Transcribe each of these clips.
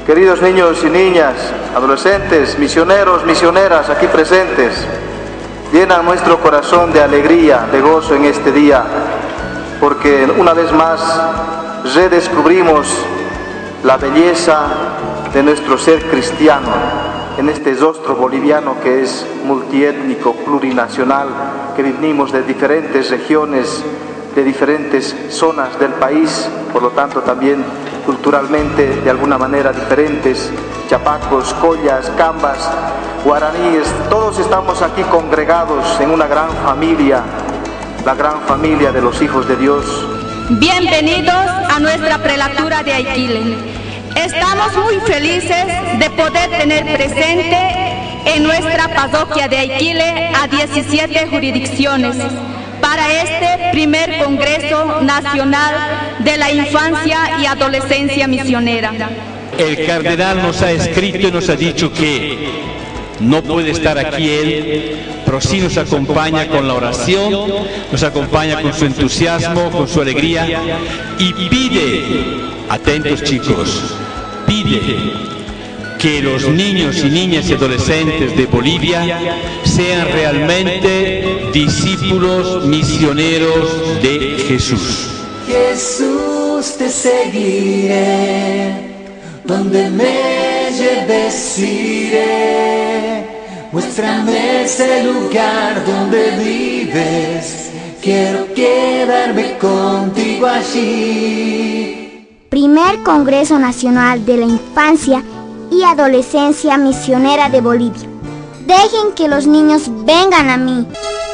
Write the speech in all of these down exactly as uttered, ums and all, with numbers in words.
Queridos niños y niñas, adolescentes, misioneros, misioneras aquí presentes, llenan nuestro corazón de alegría, de gozo en este día, porque una vez más redescubrimos la belleza de nuestro ser cristiano en este rostro boliviano que es multiétnico, plurinacional, que venimos de diferentes regiones, de diferentes zonas del país, por lo tanto también culturalmente de alguna manera diferentes, chapacos, collas, cambas, guaraníes, todos estamos aquí congregados en una gran familia, la gran familia de los hijos de Dios. Bienvenidos a nuestra prelatura de Aiquile. Estamos muy felices de poder tener presente en nuestra parroquia de Aiquile a diecisiete jurisdicciones para este primer Congreso Nacional de la Infancia y Adolescencia Misionera. El cardenal nos ha escrito y nos ha dicho que no puede estar aquí él, pero sí nos acompaña con la oración, nos acompaña con su entusiasmo, con su alegría y pide, atentos chicos, pide que los niños y niñas y adolescentes de Bolivia sean realmente discípulos misioneros de Jesús. Jesús, te seguiré, donde me lleves iré, muéstrame ese lugar donde vives, quiero quedarme contigo allí. Primer Congreso Nacional de la Infancia y Adolescencia Misionera de Bolivia. Dejen que los niños vengan a mí.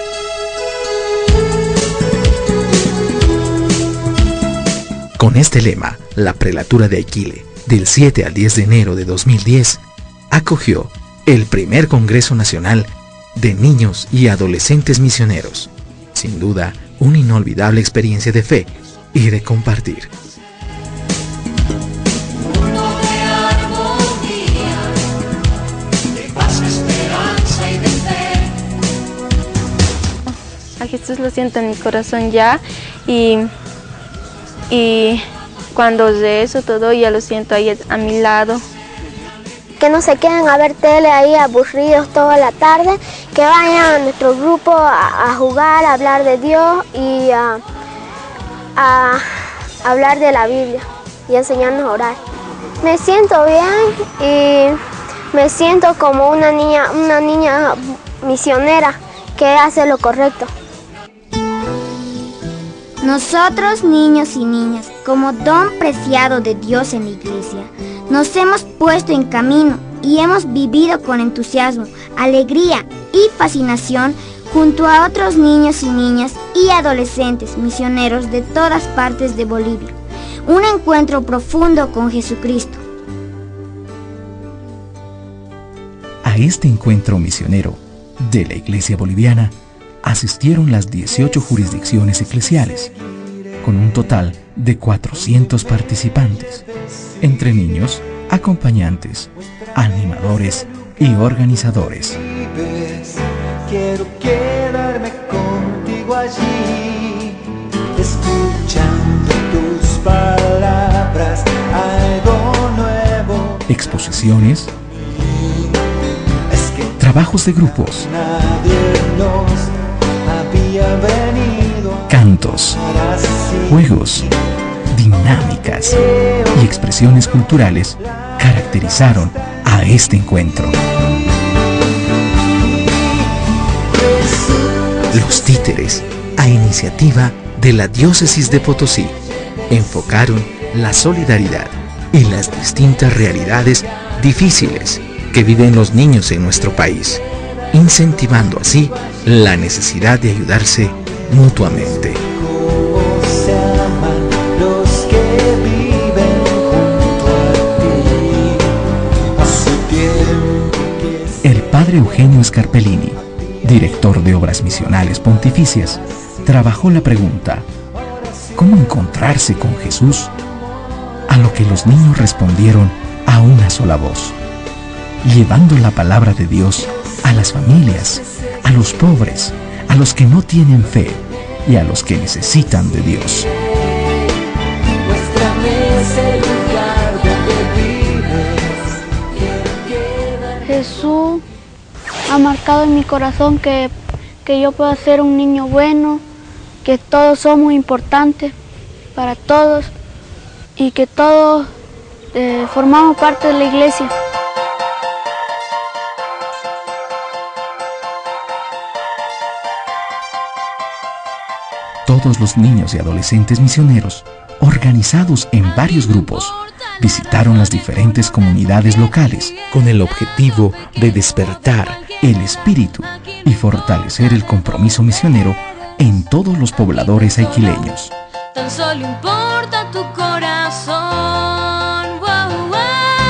Con este lema, la prelatura de Aiquile, del siete al diez de enero de dos mil diez, acogió el primer Congreso Nacional de Niños y Adolescentes Misioneros. Sin duda, una inolvidable experiencia de fe y de compartir. A Jesús lo siento en mi corazón ya y, y cuando rezo todo ya lo siento ahí a mi lado. Que no se queden a ver tele ahí aburridos toda la tarde, que vayan a nuestro grupo a, a jugar, a hablar de Dios y a, a hablar de la Biblia y enseñarnos a orar. Me siento bien y me siento como una niña, una niña misionera que hace lo correcto. Nosotros, niños y niñas, como don preciado de Dios en la iglesia, nos hemos puesto en camino y hemos vivido con entusiasmo, alegría y fascinación junto a otros niños y niñas y adolescentes misioneros de todas partes de Bolivia. Un encuentro profundo con Jesucristo. A este encuentro misionero de la Iglesia Boliviana asistieron las dieciocho jurisdicciones eclesiales, con un total de cuatrocientos participantes, entre niños, acompañantes, animadores y organizadores. Quiero quedarme contigo allí, escuchando tus palabras, algo nuevo. Exposiciones, Es que trabajos de grupos, nadie nos había venido, cantos, así. juegos, dinámicas y expresiones culturales caracterizaron a este encuentro. Los títeres, a iniciativa de la Diócesis de Potosí, enfocaron la solidaridad y las distintas realidades difíciles que viven los niños en nuestro país, incentivando así la necesidad de ayudarse mutuamente. Se aman los que viven junto a ti. Hace tiempo que El padre Eugenio Scarpellini, director de Obras Misionales Pontificias, trabajó la pregunta: ¿cómo encontrarse con Jesús? A lo que los niños respondieron a una sola voz, llevando la palabra de Dios a las familias, a los pobres, a los que no tienen fe y a los que necesitan de Dios. muéstrame ese lugar donde vives, ha marcado en mi corazón que, que yo puedo ser un niño bueno, que todos somos importantes para todos y que todos eh, formamos parte de la iglesia. Todos los niños y adolescentes misioneros, organizados en varios grupos, visitaron las diferentes comunidades locales con el objetivo de despertar el espíritu y fortalecer el compromiso misionero en todos los pobladores aiquileños. Tan solo importa tu corazón. Wow, wow.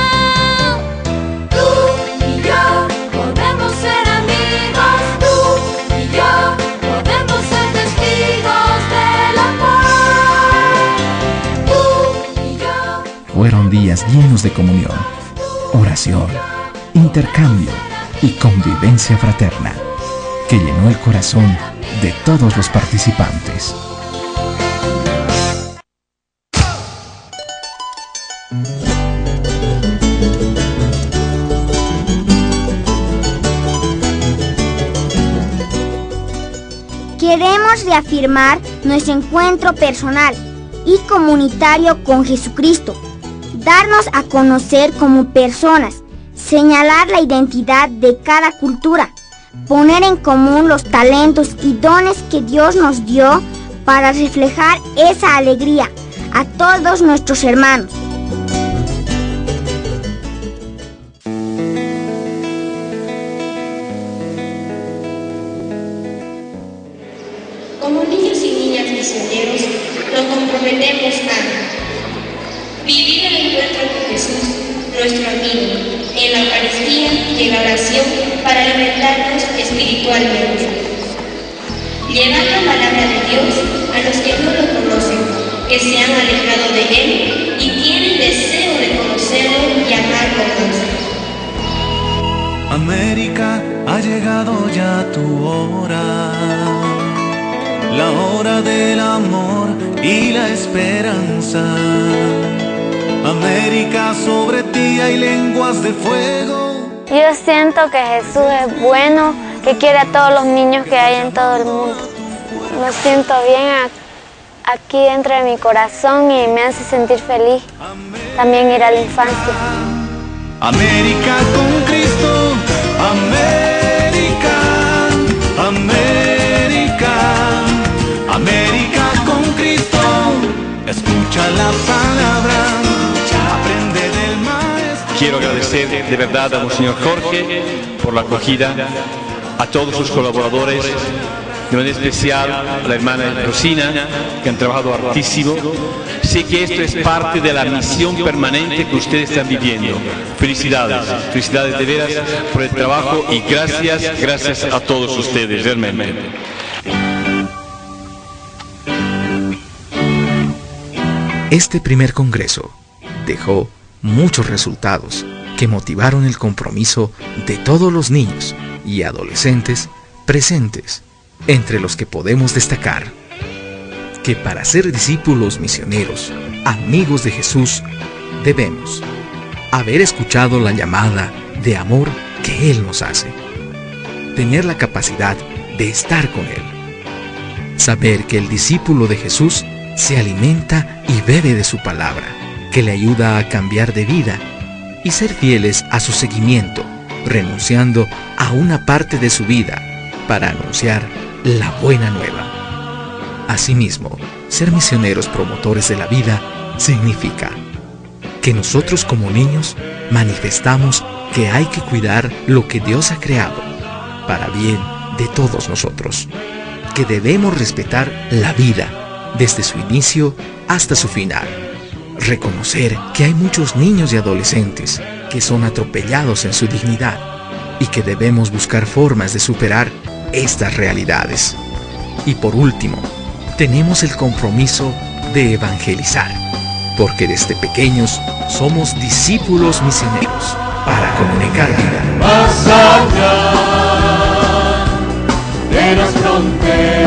Tú y yo podemos ser amigos. Tú y yo podemos ser testigos del amor. Tú y yo. Fueron días llenos de comunión, oración, intercambio y convivencia fraterna, que llenó el corazón de todos los participantes. Queremos reafirmar nuestro encuentro personal y comunitario con Jesucristo, darnos a conocer como personas, señalar la identidad de cada cultura, poner en común los talentos y dones que Dios nos dio para reflejar esa alegría a todos nuestros hermanos. Como niños y niñas misioneros, nos comprometemos a vivir el encuentro con Jesús, nuestro amigo, en la Eucaristía y en la oración para alimentarnos espiritualmente. Llevar la palabra de Dios a los que no lo conocen, que se han alejado de Él y tienen deseo de conocerlo y amarlo más. América, ha llegado ya tu hora, la hora del amor y la esperanza. América, sobre ti hay lenguas de fuego. Yo siento que Jesús es bueno, que quiere a todos los niños que hay en todo el mundo. Me siento bien aquí dentro de mi corazón y me hace sentir feliz también ir a la infancia. América con Cristo, América, América, América con Cristo. Escucha la palabra, aprende del maestro. Quiero agradecer de verdad a Monseñor Jorge por la acogida, a todos sus colaboradores, de manera especial a la hermana Rosina, que han trabajado hartísimo. Sé que esto es parte de la misión permanente que ustedes están viviendo. Felicidades, felicidades de veras por el trabajo y gracias, gracias a todos ustedes, realmente. Este primer congreso dejó muchos resultados que motivaron el compromiso de todos los niños y adolescentes presentes, entre los que podemos destacar que para ser discípulos misioneros, amigos de Jesús, debemos haber escuchado la llamada de amor que Él nos hace, tener la capacidad de estar con Él, saber que el discípulo de Jesús se alimenta y bebe de su palabra, que le ayuda a cambiar de vida, y ser fieles a su seguimiento, renunciando a una parte de su vida para anunciar la buena nueva. Asimismo, ser misioneros promotores de la vida significa que nosotros como niños manifestamos que hay que cuidar lo que Dios ha creado para bien de todos nosotros, que debemos respetar la vida desde su inicio hasta su final, reconocer que hay muchos niños y adolescentes que son atropellados en su dignidad y que debemos buscar formas de superar estas realidades. Y por último, tenemos el compromiso de evangelizar, porque desde pequeños somos discípulos misioneros para comunicar vida. Más allá de las fronteras.